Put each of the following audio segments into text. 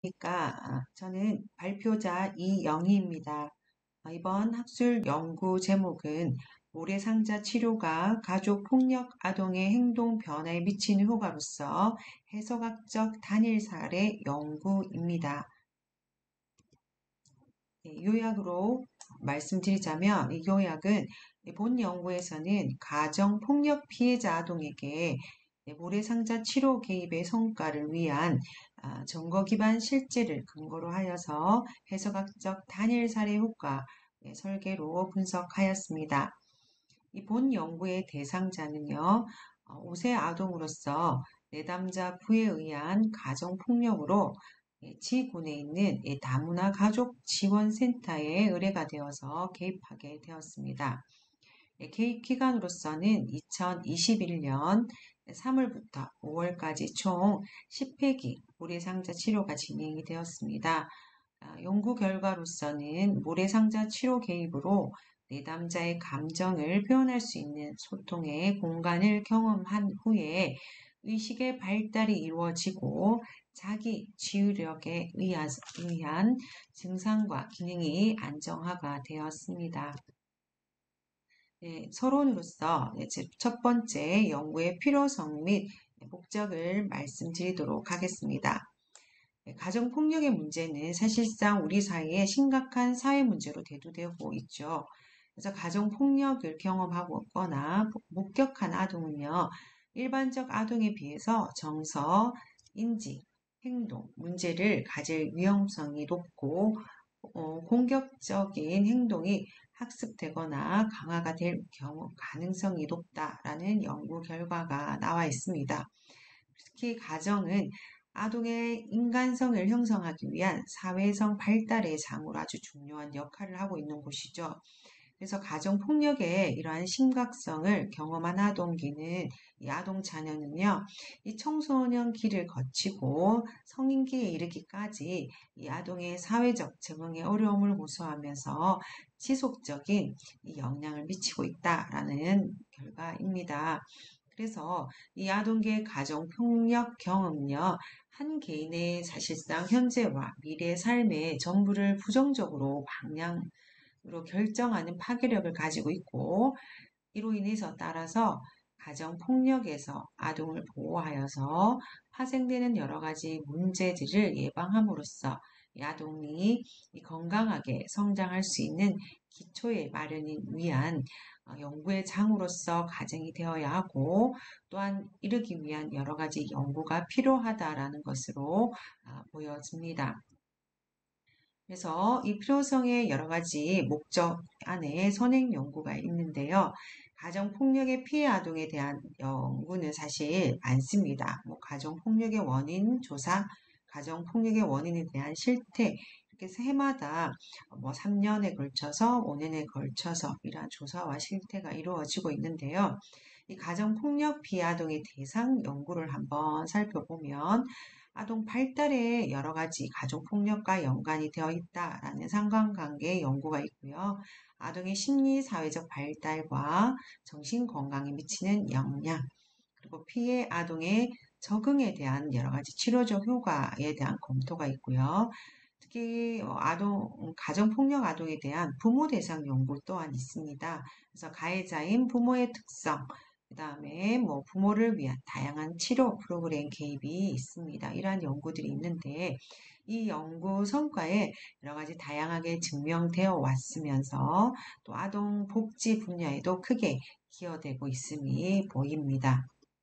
저는 발표자 이영희입니다. 이번 학술 연구 제목은 모래상자 치료가 가족 폭력 아동의 행동 변화에 미치는 효과로서 해석학적 단일 사례 연구입니다. 요약으로 말씀드리자면 이 요약은 본 연구에서는 가정 폭력 피해자 아동에게 모래상자 치료 개입의 성과를 위한 증거 기반 실제를 근거로 하여서 해석학적 단일 사례 효과 설계로 분석하였습니다. 이 본 연구의 대상자는요, 5세 아동으로서 내담자 부에 의한 가정폭력으로 지군에 있는 다문화 가족 지원센터에 의뢰가 되어서 개입하게 되었습니다. 개입 기간으로서는 2021년 3월부터 5월까지 총 10회기 모래상자 치료가 진행이 되었습니다. 연구 결과로서는 모래상자 치료 개입으로 내담자의 감정을 표현할 수 있는 소통의 공간을 경험한 후에 의식의 발달이 이루어지고 자기 치유력에 의한 증상과 기능이 안정화가 되었습니다. 서론으로서 첫 번째 연구의 필요성 및 목적을 말씀드리도록 하겠습니다. 가정폭력의 문제는 사실상 우리 사회에 심각한 사회 문제로 대두되고 있죠. 그래서 가정폭력을 경험하거나 목격한 아동은요, 일반적 아동에 비해서 정서, 인지, 행동, 문제를 가질 위험성이 높고 공격적인 행동이 학습되거나 강화가 될 경우 가능성이 높다라는 연구 결과가 나와 있습니다. 특히 가정은 아동의 인간성을 형성하기 위한 사회성 발달의 장으로 아주 중요한 역할을 하고 있는 곳이죠. 그래서 가정폭력의 이러한 심각성을 경험한 아동기는 이 아동 자녀는요, 이 청소년기를 거치고 성인기에 이르기까지 이 아동의 사회적 적응에 어려움을 호소하면서 지속적인 이 영향을 미치고 있다라는 결과입니다. 그래서 이 아동계의 가정폭력 경험은요, 한 개인의 사실상 현재와 미래의 삶의 전부를 부정적으로 방향으로 결정하는 파괴력을 가지고 있고, 이로 인해서 따라서 가정폭력에서 아동을 보호하여서 파생되는 여러 가지 문제들을 예방함으로써 이 아동이 건강하게 성장할 수 있는 기초의 마련을 위한 연구의 장으로서 가정이 되어야 하고 또한 이르기 위한 여러 가지 연구가 필요하다라는 것으로 보여집니다. 그래서 이 필요성의 여러 가지 목적 안에 선행 연구가 있는데요. 가정폭력의 피해 아동에 대한 연구는 사실 많습니다. 가정폭력의 원인 조사, 가정폭력의 원인에 대한 실태, 이렇게 해마다 3년에 걸쳐서 5년에 걸쳐서 이러한 조사와 실태가 이루어지고 있는데요. 이 가정폭력 피해 아동의 대상 연구를 한번 살펴보면 아동 발달에 여러 가지 가족폭력과 연관이 되어 있다라는 상관관계 연구가 있고요. 아동의 심리, 사회적 발달과 정신 건강에 미치는 영향, 그리고 피해 아동의 적응에 대한 여러 가지 치료적 효과에 대한 검토가 있고요. 특히 가정폭력 아동에 대한 부모 대상 연구 또한 있습니다. 그래서 가해자인 부모의 특성, 그 다음에 부모를 위한 다양한 치료 프로그램 개입이 있습니다. 이러한 연구들이 있는데 이 연구 성과에 여러 가지 다양하게 증명되어 왔으면서 또 아동 복지 분야에도 크게 기여되고 있음이 보입니다.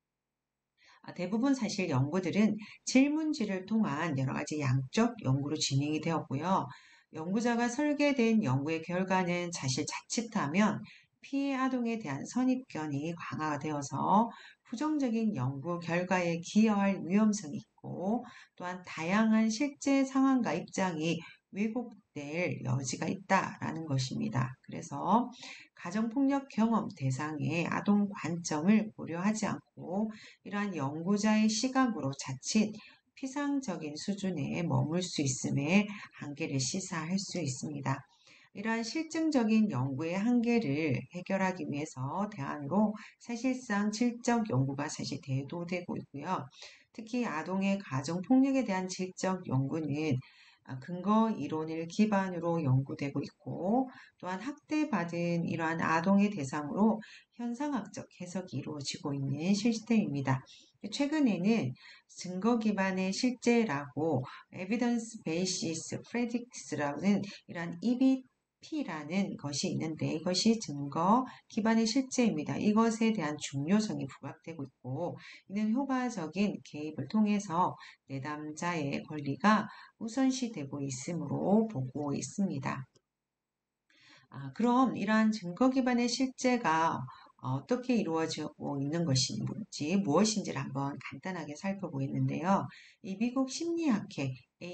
대부분 사실 연구들은 질문지를 통한 여러 가지 양적 연구로 진행이 되었고요. 연구자가 설계된 연구의 결과는 사실 자칫하면 피해 아동에 대한 선입견이 강화가 되어서 부정적인 연구 결과에 기여할 위험성이 있고 또한 다양한 실제 상황과 입장이 왜곡될 여지가 있다라는 것입니다. 그래서 가정폭력 경험 대상의 아동 관점을 고려하지 않고 이러한 연구자의 시각으로 자칫 피상적인 수준에 머물 수 있음에 한계를 시사할 수 있습니다. 이러한 실증적인 연구의 한계를 해결하기 위해서 대안으로 사실상 질적 연구가 사실 대두되고 있고요. 특히 아동의 가정폭력에 대한 질적 연구는 근거 이론을 기반으로 연구되고 있고 또한 학대받은 이러한 아동의 대상으로 현상학적 해석이 이루어지고 있는 시스템입니다. 최근에는 증거 기반의 실제라고 Evidence Based Practice라는 이러한 EBP라는 것이 있는데 이것이 증거 기반의 실제입니다. 이것에 대한 중요성이 부각되고 있고 이는 효과적인 개입을 통해서 내담자의 권리가 우선시되고 있으므로 보고 있습니다. 그럼 이러한 증거 기반의 실제가 어떻게 이루어지고 있는 것인지 무엇인지를 한번 간단하게 살펴보겠는데요. 이 미국 심리학회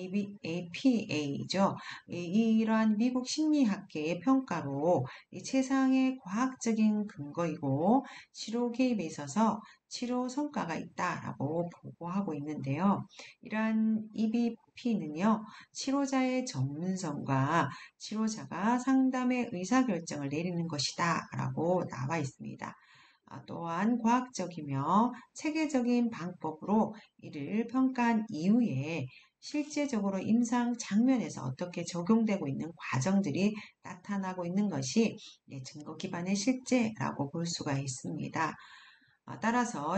APA죠. 이러한 미국 심리학계의 평가로 이 최상의 과학적인 근거이고 치료 개입에 있어서 치료 성과가 있다라고 보고하고 있는데요. 이러한 EBP는요, 치료자의 전문성과 치료자가 상담의 의사결정을 내리는 것이다 라고 나와 있습니다. 또한 과학적이며 체계적인 방법으로 이를 평가한 이후에 실제적으로 임상 장면에서 어떻게 적용되고 있는 과정들이 나타나고 있는 것이 증거 기반의 실제라고 볼 수가 있습니다. 따라서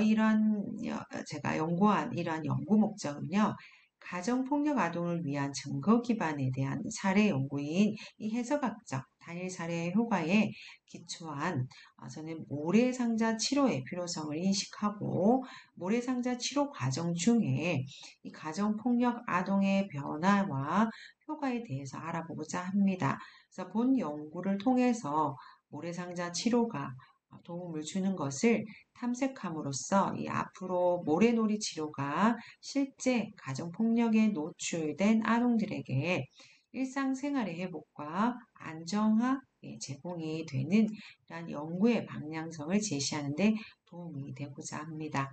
제가 연구한 이러한 연구 목적은요, 가정폭력 아동을 위한 증거 기반에 대한 사례 연구인 이 해석학적 단일 사례 효과에 기초한 저는 모래상자 치료의 필요성을 인식하고 모래상자 치료 과정 중에 이 가정폭력 아동의 변화와 효과에 대해서 알아보고자 합니다. 그래서 본 연구를 통해서 모래상자 치료가 도움을 주는 것을 탐색함으로써 이 앞으로 모래놀이 치료가 실제 가정폭력에 노출된 아동들에게 일상생활의 회복과 안정화 제공이 되는 이러한 연구의 방향성을 제시하는 데 도움이 되고자 합니다.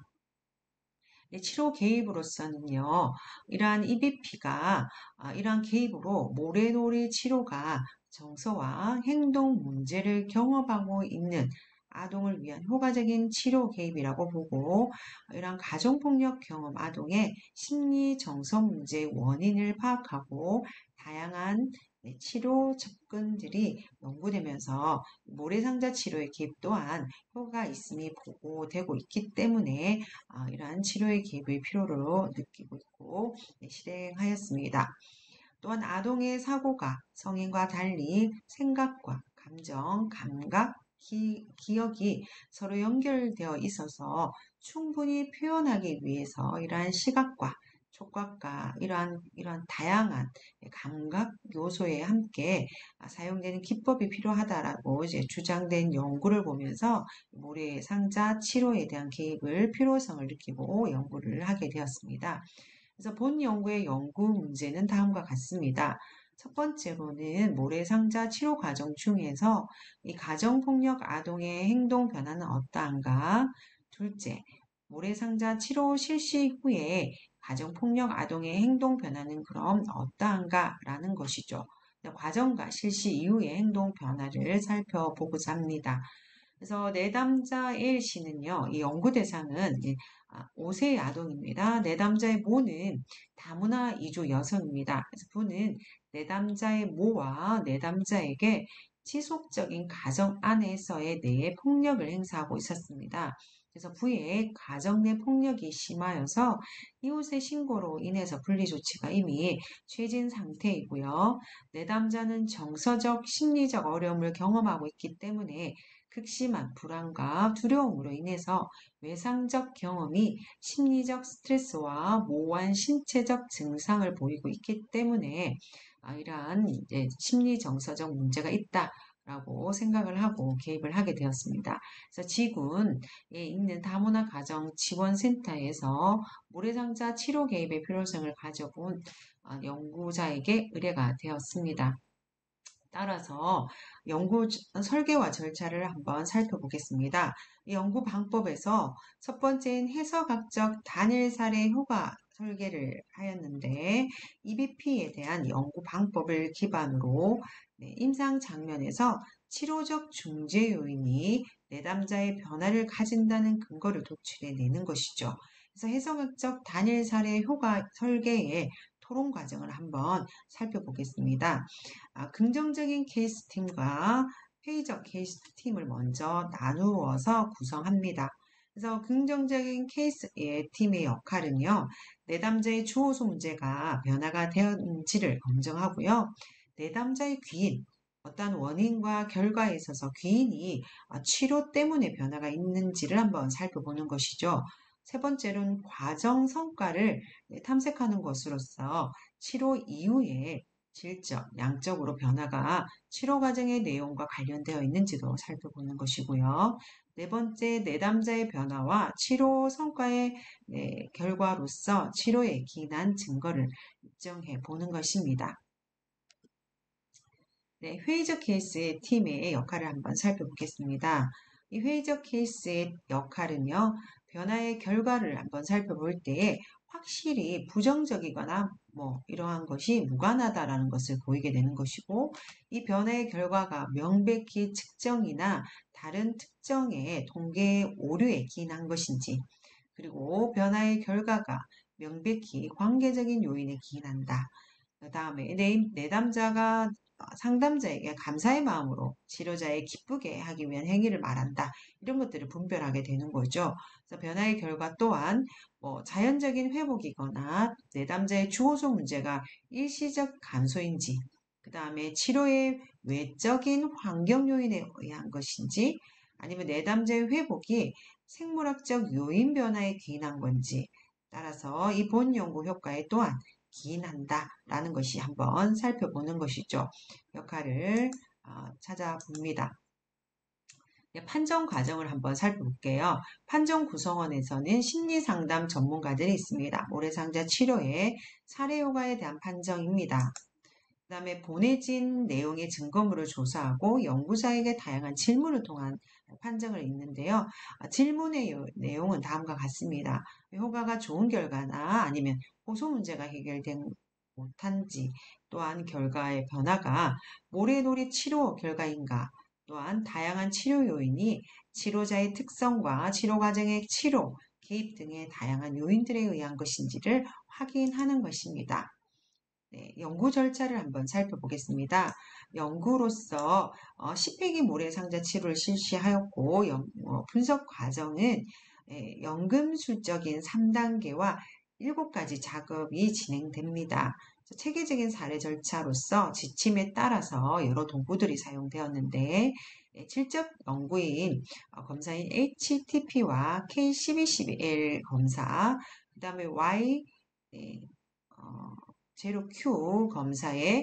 치료 개입으로서는요, 이러한 EBP가 이러한 개입으로 모래놀이 치료가 정서와 행동 문제를 경험하고 있는 아동을 위한 효과적인 치료 개입이라고 보고 이러한 가정폭력 경험 아동의 심리 정서 문제의 원인을 파악하고 다양한 치료 접근들이 연구되면서 모래상자 치료의 개입 또한 효과가 있음이 보고되고 있기 때문에 이러한 치료의 개입의 필요로 느끼고 있고 실행하였습니다. 또한 아동의 사고가 성인과 달리 생각과 감정, 감각, 기억이 서로 연결되어 있어서 충분히 표현하기 위해서 이러한 시각과 촉각과 이러한 다양한 감각 요소에 함께 사용되는 기법이 필요하다라고 이제 주장된 연구를 보면서 모래상자 치료에 대한 개입을 필요성을 느끼고 연구를 하게 되었습니다. 그래서 본 연구의 연구 문제는 다음과 같습니다. 첫 번째로는 모래상자 치료 과정 중에서 이 가정폭력 아동의 행동 변화는 어떠한가? 둘째, 모래상자 치료 실시 후에 가정폭력 아동의 행동 변화는 그럼 어떠한가? 라는 것이죠. 과정과 실시 이후의 행동 변화를 살펴보고자 합니다. 그래서 내담자 A 씨는요, 이 연구 대상은 5세 아동입니다. 내담자의 모는 다문화 이주 여성입니다. 그래서 부는 내담자의 모와 내담자에게 지속적인 가정 안에서의 내 폭력을 행사하고 있었습니다. 그래서 부의 가정 내 폭력이 심하여서 이웃의 신고로 인해서 분리 조치가 이미 취해진 상태이고요. 내담자는 정서적, 심리적 어려움을 경험하고 있기 때문에 극심한 불안과 두려움으로 인해서 외상적 경험이 심리적 스트레스와 모호한 신체적 증상을 보이고 있기 때문에 이러한 심리 정서적 문제가 있다라고 생각을 하고 개입을 하게 되었습니다. 그래서 지군에 있는 다문화 가정 지원센터에서 모래상자 치료 개입의 필요성을 가져본 연구자에게 의뢰가 되었습니다. 따라서 연구 설계와 절차를 한번 살펴보겠습니다. 이 연구 방법에서 첫 번째는 해석학적 단일 사례 효과 설계를 하였는데 EBP에 대한 연구 방법을 기반으로 임상 장면에서 치료적 중재 요인이 내담자의 변화를 가진다는 근거를 도출해내는 것이죠. 그래서 해석학적 단일 사례 효과 설계의 토론 과정을 한번 살펴보겠습니다. 긍정적인 케이스 팀과 회의적 케이스 팀을 먼저 나누어서 구성합니다. 그래서 긍정적인 케이스의 팀의 역할은요, 내담자의 주호소 문제가 변화가 되었는지를 검증하고요, 내담자의 귀인, 어떤 원인과 결과에 있어서 귀인이 치료 때문에 변화가 있는지를 한번 살펴보는 것이죠. 세 번째로는 과정 성과를 탐색하는 것으로서 치료 이후에 질적, 양적으로 변화가 치료 과정의 내용과 관련되어 있는지도 살펴보는 것이고요. 네 번째, 내담자의 변화와 치료 성과의 결과로서 치료에 기인한 증거를 입증해 보는 것입니다. 네, 회의적 케이스의 팀의 역할을 한번 살펴보겠습니다. 이 회의적 케이스의 역할은요, 변화의 결과를 한번 살펴볼 때에 확실히 부정적이거나 이러한 것이 무관하다라는 것을 보이게 되는 것이고, 이 변화의 결과가 명백히 측정이나 다른 특정의 통계 오류에 기인한 것인지, 그리고 변화의 결과가 명백히 관계적인 요인에 기인한다. 그 다음에 내담자가 상담자에게 감사의 마음으로 치료자에 기쁘게 하기 위한 행위를 말한다. 이런 것들을 분별하게 되는 거죠. 그래서 변화의 결과 또한 자연적인 회복이거나 내담자의 주호소 문제가 일시적 감소인지, 그 다음에 치료의 외적인 환경 요인에 의한 것인지, 아니면 내담자의 회복이 생물학적 요인 변화에 기인한 건지, 따라서 이 본 연구 효과에 또한 기인한다라는 것이 한번 살펴보는 것이죠. 역할을 찾아봅니다. 판정 과정을 한번 살펴볼게요. 판정 구성원에서는 심리상담 전문가들이 있습니다. 모래상자 치료의 사례 효과에 대한 판정입니다. 그 다음에 보내진 내용의 증거물을 조사하고 연구자에게 다양한 질문을 통한 판정을 읽는데요. 질문의 내용은 다음과 같습니다. 효과가 좋은 결과나 아니면 호소 문제가 해결된 못한지, 또한 결과의 변화가 모래놀이 치료 결과인가, 또한 다양한 치료 요인이 치료자의 특성과 치료 과정의 치료, 개입 등의 다양한 요인들에 의한 것인지를 확인하는 것입니다. 네, 연구 절차를 한번 살펴보겠습니다. 연구로서 10회기 모래상자 치료를 실시하였고 분석 과정은 연금술적인 3단계와 7가지 작업이 진행됩니다. 체계적인 사례 절차로서 지침에 따라서 여러 도구들이 사용되었는데 실적 연구인 검사인 HTP와 K1212L 검사, 그 다음에 Y 제로 Q 검사의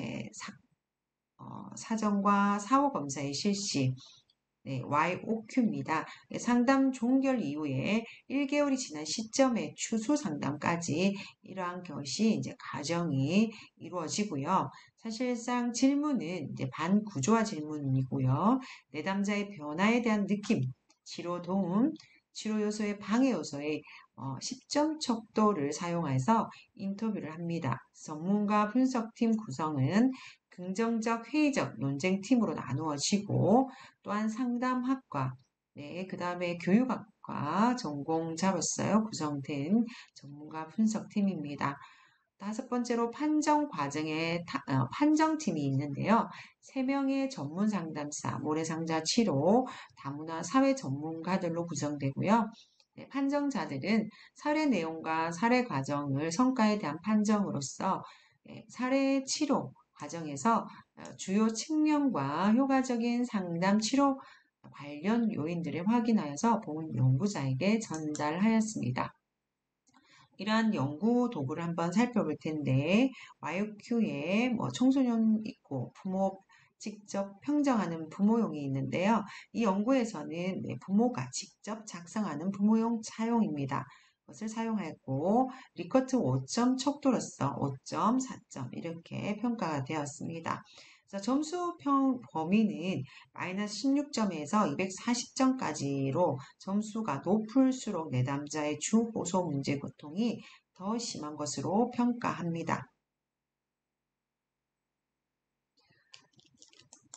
사정과 사후 검사의 실시, YOQ입니다. 상담 종결 이후에 1개월이 지난 시점의 추수 상담까지 이러한 것이 이제 과정이 이루어지고요. 사실상 질문은 이제 반구조화 질문이고요. 내담자의 변화에 대한 느낌, 치료 도움, 치료 요소의 방해 요소의 10점 척도를 사용해서 인터뷰를 합니다. 전문가 분석팀 구성은 긍정적, 회의적, 논쟁팀으로 나누어지고 또한 상담학과, 그 다음에 교육학과 전공자로서 구성된 전문가 분석팀입니다. 다섯 번째로 판정 과정에 판정팀이 있는데요. 3명의 전문 상담사, 모래상자 치료, 다문화 사회 전문가들로 구성되고요. 판정자들은 사례 내용과 사례 과정을 성과에 대한 판정으로서 사례 치료 과정에서 주요 측면과 효과적인 상담 치료 관련 요인들을 확인하여서 본 연구자에게 전달하였습니다. 이러한 연구 도구를 한번 살펴볼 텐데 YQ에 청소년 있고 부모 직접 평정하는 부모용이 있는데요. 이 연구에서는 부모가 직접 작성하는 부모용 차용입니다. 것을 사용하였고 리커트 5점 척도로서 5점, 4점 이렇게 평가가 되었습니다. 그래서 점수 범위는 마이너스 16점에서 240점까지로 점수가 높을수록 내담자의 주호소 문제 고통이 더 심한 것으로 평가합니다.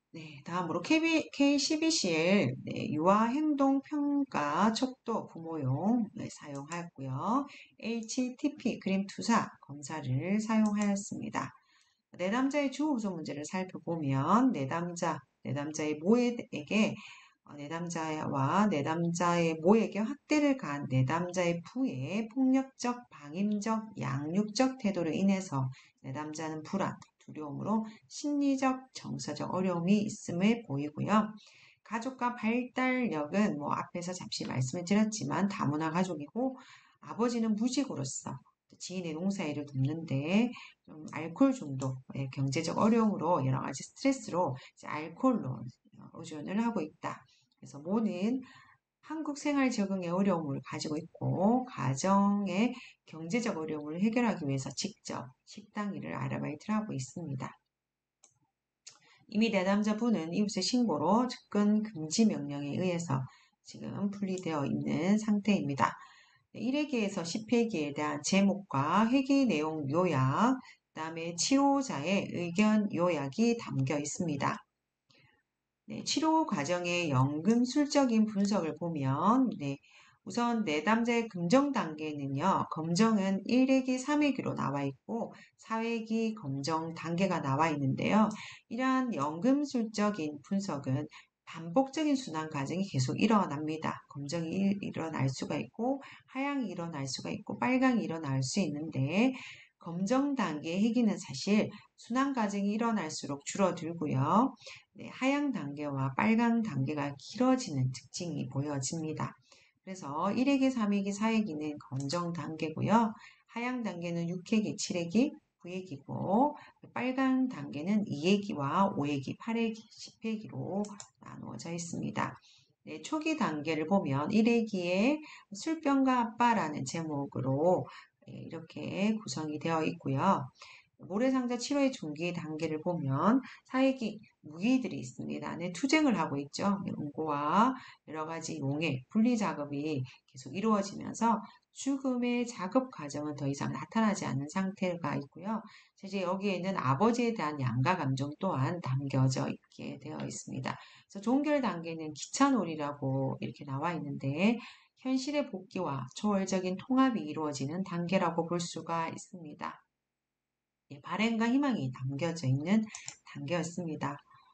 네, 다음으로 K12CL 유아 행동 평가 척도 부모용 사용하였고요. HTP 그림 투사 검사를 사용하였습니다. 내담자의 주어 우선 문제를 살펴보면 내담자의 모에게 내담자와 내담자의 모에게 확대를 가한 내담자의 부의 폭력적, 방임적, 양육적 태도로 인해서 내담자는 불안, 두려움으로 심리적, 정서적 어려움이 있음을 보이고요. 가족과 발달력은 앞에서 잠시 말씀을 드렸지만 다문화 가족이고 아버지는 무직으로서 지인의 농사일을 돕는데 좀 알코올 중독, 경제적 어려움으로 여러 가지 스트레스로 이제 알코올로 의존을 하고 있다. 그래서 모는 한국 생활 적응에 어려움을 가지고 있고 가정의 경제적 어려움을 해결하기 위해서 직접 식당 일을 아르바이트를 하고 있습니다. 이미 내담자분은 이웃의 신고로 접근 금지 명령에 의해서 지금 분리되어 있는 상태입니다. 1회기에서 10회기에 대한 제목과 회기 내용 요약, 그 다음에 치료자의 의견 요약이 담겨 있습니다. 네, 치료 과정의 연금술적인 분석을 보면 우선 내담자의 검정 단계는요. 검정은 1회기, 3회기로 나와 있고 4회기 검정 단계가 나와 있는데요. 이러한 연금술적인 분석은 반복적인 순환 과정이 계속 일어납니다. 검정이 일어날 수가 있고 하향이 일어날 수가 있고 빨강이 일어날 수 있는데 검정 단계의 희기는 사실 순환 과정이 일어날수록 줄어들고요. 하향 단계와 빨강 단계가 길어지는 특징이 보여집니다. 그래서 1회기, 3회기, 4회기는 검정 단계고요. 하향 단계는 6회기, 7회기, 9회기고 빨간 단계는 2회기와 5회기, 8회기, 10회기로 나누어져 있습니다. 네, 초기 단계를 보면 1회기에 술병과 아빠라는 제목으로 이렇게 구성이 되어 있고요. 모래상자 치료의 중기 단계를 보면 사회기 무기들이 있습니다. 네, 투쟁을 하고 있죠. 응고와 여러 가지 용해, 분리 작업이 계속 이루어지면서 죽음의 작업 과정은 더 이상 나타나지 않는 상태가 있고요. 이제 여기에는 아버지에 대한 양가 감정 또한 담겨져 있게 되어 있습니다. 그래서 종결 단계는 기차놀이라고 이렇게 나와 있는데 현실의 복귀와 초월적인 통합이 이루어지는 단계라고 볼 수가 있습니다. 바램과 희망이 담겨져 있는 단계였습니다.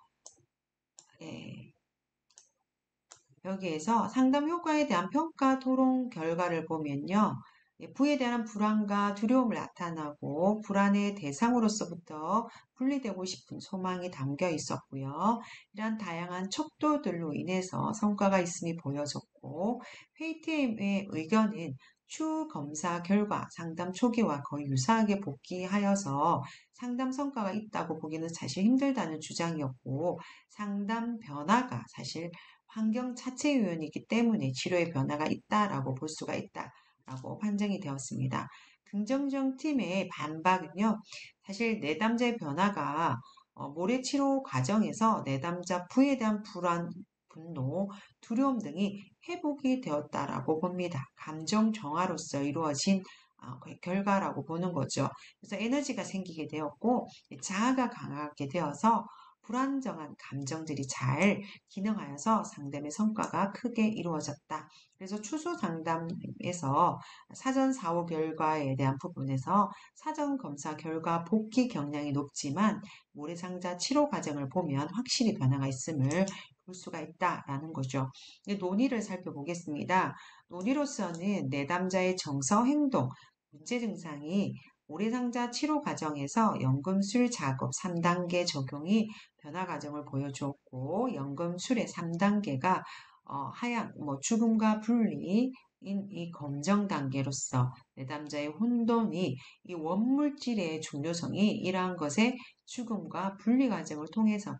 여기에서 상담 효과에 대한 평가 토론 결과를 보면요. 부에 대한 불안과 두려움을 나타나고 불안의 대상으로서부터 분리되고 싶은 소망이 담겨 있었고요. 이러한 다양한 척도들로 인해서 성과가 있음이 보여졌고 회의팀의 의견은 추후 검사 결과 상담 초기와 거의 유사하게 복귀하여서 상담 성과가 있다고 보기는 사실 힘들다는 주장이었고 상담 변화가 사실 환경 자체 요인이기 때문에 치료의 변화가 있다라고 볼 수가 있다라고 판정이 되었습니다. 긍정적 팀의 반박은요, 사실 내담자의 변화가 모래 치료 과정에서 내담자 부에 대한 불안, 분노, 두려움 등이 회복이 되었다라고 봅니다. 감정 정화로서 이루어진 결과라고 보는 거죠. 그래서 에너지가 생기게 되었고 자아가 강하게 되어서 불안정한 감정들이 잘 기능하여서 상담의 성과가 크게 이루어졌다. 그래서 추수 상담에서 사전 사후 결과에 대한 부분에서 사전 검사 결과 복귀 경량이 높지만 모래상자 치료 과정을 보면 확실히 변화가 있음을 볼 수가 있다라는 거죠. 논의를 살펴보겠습니다. 논의로서는 내담자의 정서 행동, 문제 증상이 모래상자 치료 과정에서 연금술 작업 3단계 적용이 변화 과정을 보여주었고 연금술의 3단계가 하향, 죽음과 분리인 이 검정 단계로서 내담자의 혼돈이 이 원물질의 중요성이 이러한 것의 죽음과 분리 과정을 통해서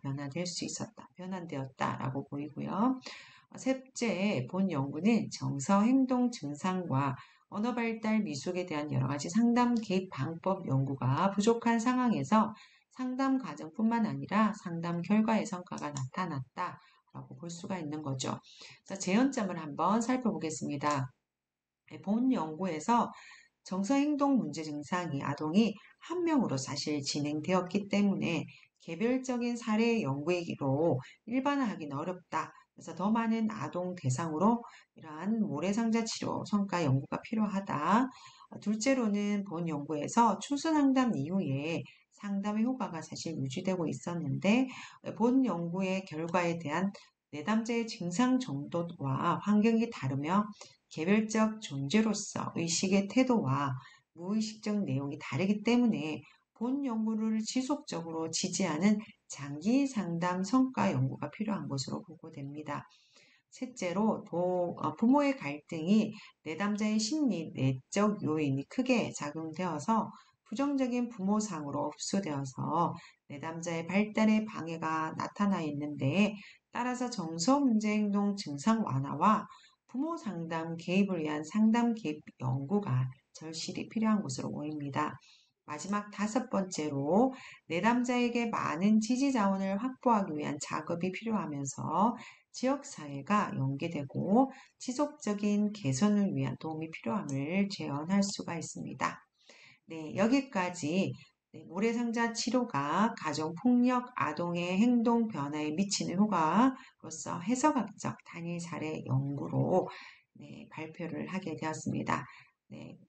변환되었다라고 보이고요. 셋째, 본 연구는 정서 행동 증상과 언어 발달 미숙에 대한 여러 가지 상담 개입 방법 연구가 부족한 상황에서 상담 과정뿐만 아니라 상담 결과의 성과가 나타났다라고 볼 수가 있는 거죠. 자, 재현점을 한번 살펴보겠습니다. 본 연구에서 정서행동 문제 증상이 아동이 한 명으로 사실 진행되었기 때문에 개별적인 사례 연구이기로 일반화하기는 어렵다. 그래서 더 많은 아동 대상으로 이러한 모래상자 치료 성과 연구가 필요하다. 둘째로는 본 연구에서 추수상담 이후에 상담의 효과가 사실 유지되고 있었는데 본 연구의 결과에 대한 내담자의 증상 정도와 환경이 다르며 개별적 존재로서 의식의 태도와 무의식적 내용이 다르기 때문에 본 연구를 지속적으로 지지하는 장기 상담 성과 연구가 필요한 것으로 보고됩니다. 셋째로 부모의 갈등이 내담자의 심리, 내적 요인이 크게 작용되어서 부정적인 부모상으로 흡수되어서 내담자의 발달에 방해가 나타나 있는데 따라서 정서 문제 행동 증상 완화와 부모 상담 개입을 위한 상담 개입 연구가 절실히 필요한 것으로 보입니다. 마지막 다섯 번째로 내담자에게 많은 지지 자원을 확보하기 위한 작업이 필요하면서 지역사회가 연계되고 지속적인 개선을 위한 도움이 필요함을 재현할 수가 있습니다. 네, 여기까지 모래상자 치료가 가정폭력 아동의 행동 변화에 미치는 효과로서 해석학적 단일 사례 연구로 발표를 하게 되었습니다. 네,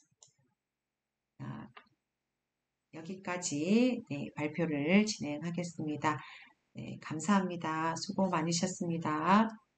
아, 여기까지 발표를 진행하겠습니다. 네, 감사합니다. 수고 많으셨습니다.